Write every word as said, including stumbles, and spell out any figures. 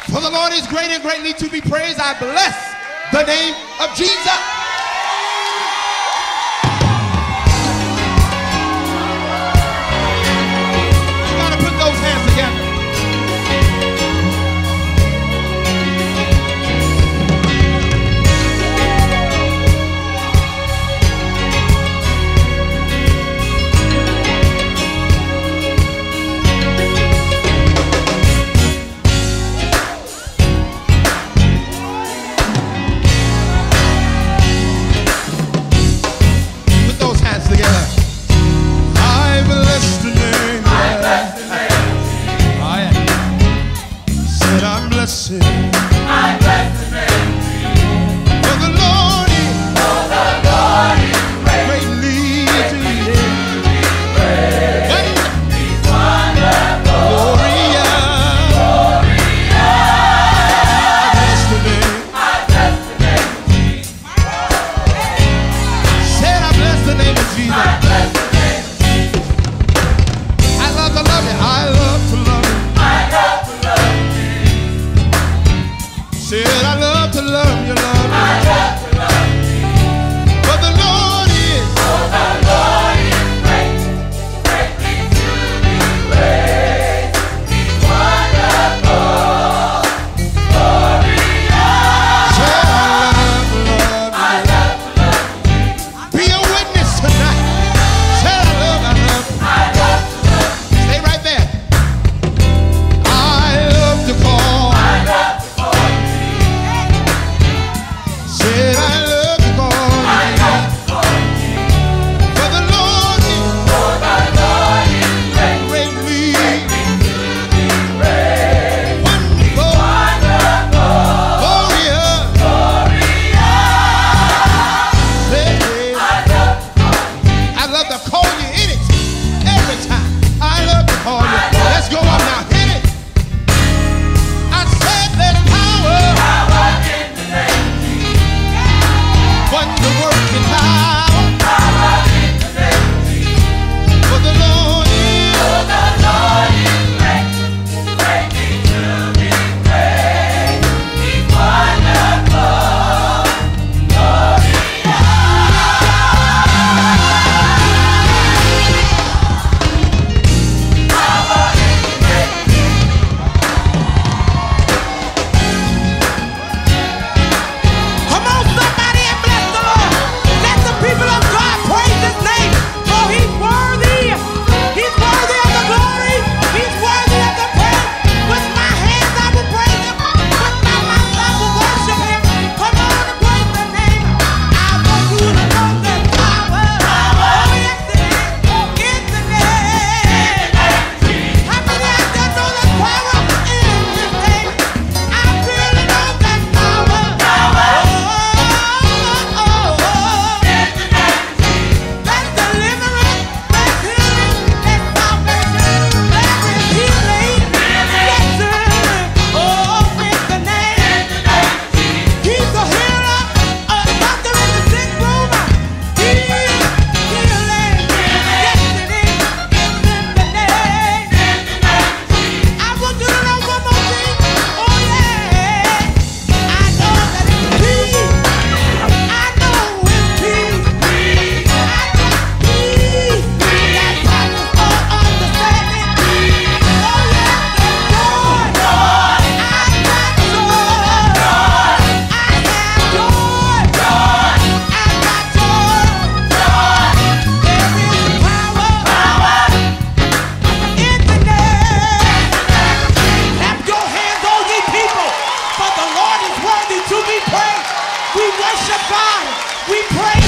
For the Lord is great and greatly to be praised. I bless the name of Jesus. You gotta put those hands together. I bless the name of Jesus. For the Lord is, for the Lord is greatly to be praised. He's wonderful. Glorious. Glorious. I bless the name. I bless the name of Jesus. Said I bless the name of Jesus. I bless the name of Jesus. I love to love you. I love to love you. I love to love you. Said I love to love you, love you. I love to love you. For the Lord is, For the Lord is great, greatly to be praised. He's wonderful, glorious. said I love to love I you. love to love you. Be a witness tonight. Said I love, I love you. I love to love you. Stay right there. I love to call. I love to call you. Said I love to call. I love to call you. For the Lord is For the Lord is great, greatly greatly to be praised. wonderful, Wonderful, glorious. glorious. Said, I love to call you. I love to call you in it every time. I love to call you. Let's go up now. Hit it. I said there's power, Power in the name of Jesus. wonder working power. Power in the name of Jesus. For the Lord is, For the Lord is great, greatly to be praised. He's wonderful, glorious. Power in the name of Come on, somebody, and bless the Lord. Let the people of God praise His name, for He's worthy. He's worthy of the glory. He's worthy of the praise. With my hands, I will praise Him. With my mouth, I will worship Him. Come on and praise the name. I want you to know that power. Oh, yes, it is. In the name. How many out there know that power in His name? I really know that power. Oh, oh, oh. That's deliverance, that's healing, that's salvation, there is healing. Yes, sir. Oh, in the name. He's a healer, a doctor in the sick room. He is healing. Yes, it is. It's in the name. I want you to know one more thing. Oh, yeah. I know that it's peace. I know it's peace. I got peace. That passes all understanding. Oh, yes, it's joy. I got joy. I have joy. I got joy. There is power in the name. Clap your hands, all ye people, for the Lord is worthy to be praised. We worship God. We praise